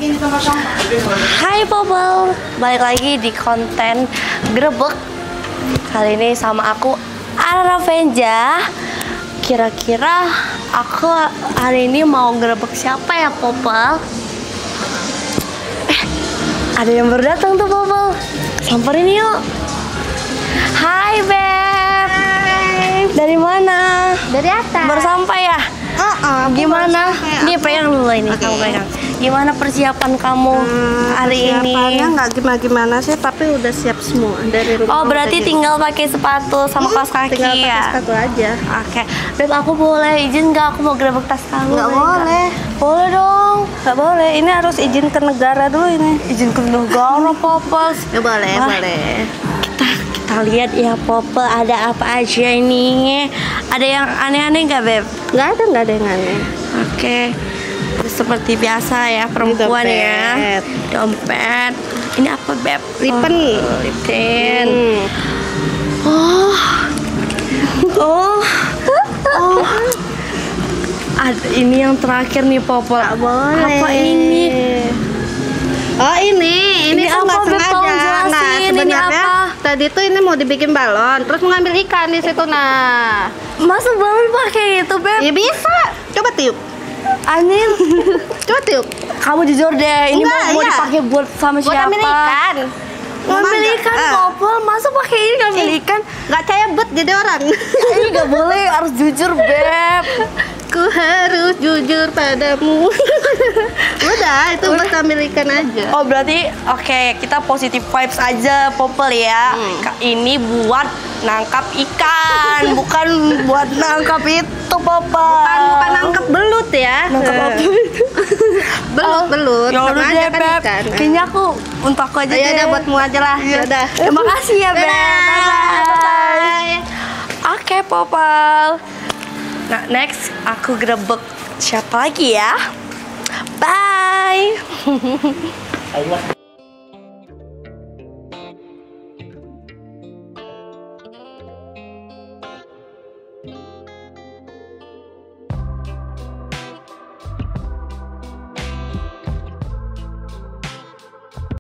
Hai Popel, balik lagi di konten grebek. Kali ini sama aku Ara Venja. Kira-kira aku hari ini mau grebek siapa ya Popel? Ada yang baru datang tuh Popel. Samperin yuk. Hai Beb. Hai. Dari mana? Dari atas. Baru sampai ya? Gimana? Ini pegang dulu ini, okay. Kamu pegang. Gimana persiapan kamu hari ini? Persiapannya nggak gimana-gimana sih, tapi udah siap semua dari rumah. Oh, berarti tinggal pakai sepatu sama kaos kaki tinggal ya? pakai sepatu aja. Oke. Beb, aku boleh izin nggak? Aku mau grebek tas kamu. Nggak boleh. Boleh dong. Nggak boleh. Ini harus izin ke negara dulu ini. Izin ke negara, Popel. Ya boleh, boleh. Kita lihat ya, Popel, ada apa aja ini? Ada yang aneh-aneh nggak, Beb? Nggak ada yang aneh. Oke. Seperti biasa ya, perempuan ya. Dompet. Ini apa, Beb? Lipen. Oh, lipen. Oh. Ada ini yang terakhir nih, Popel. Nggak boleh. Apa ini? Oh ini tuh nggak apa, Beb? Tolong sengaja. jelasin, Nah ini sebenarnya apa? tadi tuh ini mau dibikin balon, terus mengambil ikan di situ. Nah, Masa balon pakai itu, Beb? ya bisa. Coba tiup. Anin, Coba tiup. kamu jujur deh, ini Enggak, mau iya. dipakai buat sama Buat siapa? ambil ikan. Ngambil ikan, Popel. Masa pakai ini ngambil ikan? Nggak cebet jadi orang. Ini nggak boleh, harus jujur, Beb. Ku harus jujur padamu. Udah, itu buat ambil ikan aja. Oh, berarti oke, kita positif vibes aja, Popel ya. Ini buat nangkap ikan, bukan buat nangkap itu, Popel. Bukan nangkep belut ya. Nangkap apa? Belut. Ya Sama udah aja deh, kan Beb. ikan. Kayaknya aku untuk aku aja Ya deh. udah buatmu aja lah. Ya udah. Terima kasih ya, Beb. Bye. Oke, Popel. Nah, next aku grebek siapa lagi ya? Bye.